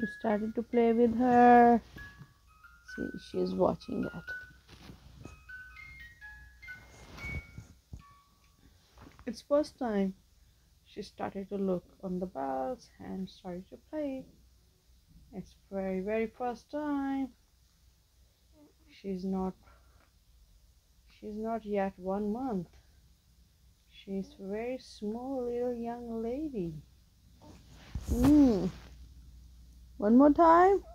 You started to play with her. See, she's watching that. It's first time. She started to look on the bells and started to play. It's very first time. She's not she's not yet 1 month. She's very small little young lady. One more time.